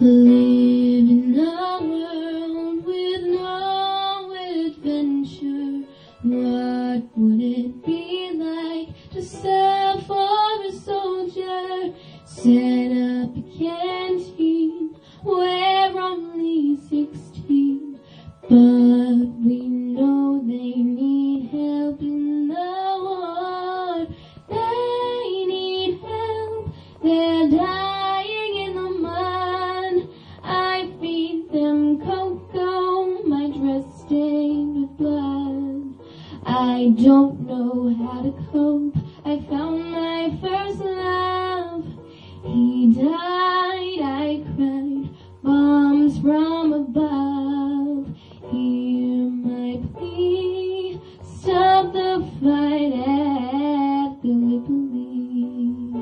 live in a world with no adventure. What would it be like to serve for a soldier? Set up a canteen, we're only 16, but we know they need help in the war. They need help, they're dying in the mud. I feed them cocoa, my dress stained with blood. I don't know how to cope, I found my first love. He died, I cried, bombs from above. Hear my plea, stop the fight at Gallipoli.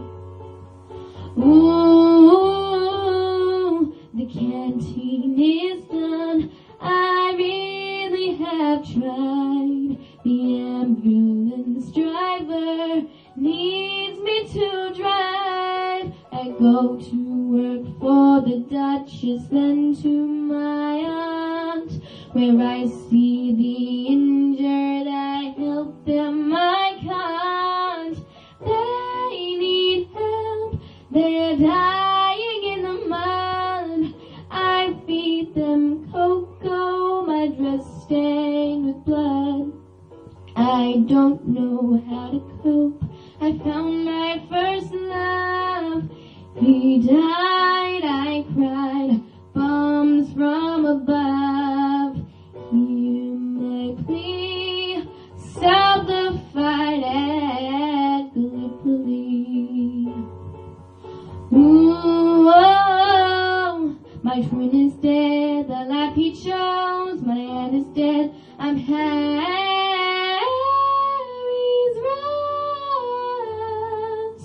Ooh, the canteen is done, I really have tried. The ambulance driver needs me to drive. I go to work for the Duchess, then to my aunt, where I see the injured, I help them, I can't. They need help, they're dying in the mud. I feed them cocoa, my dress stained with blood. I don't know how to cope, I found my first love. He died, I cried, bombs from above. Hear my plea, stop the fight at Gallipoli. Ooh, oh, my twin is dead, the life he chose. My aunt is dead, I'm Harry's rats.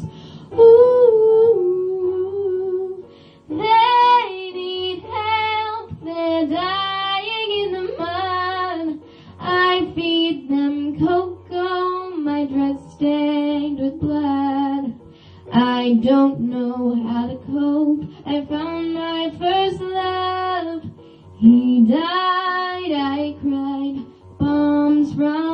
Ooh, they need help, they're dying in the mud. I feed them cocoa, my dress stained with blood. I don't know how to cope, I found my first love. He died, I cried, bombs from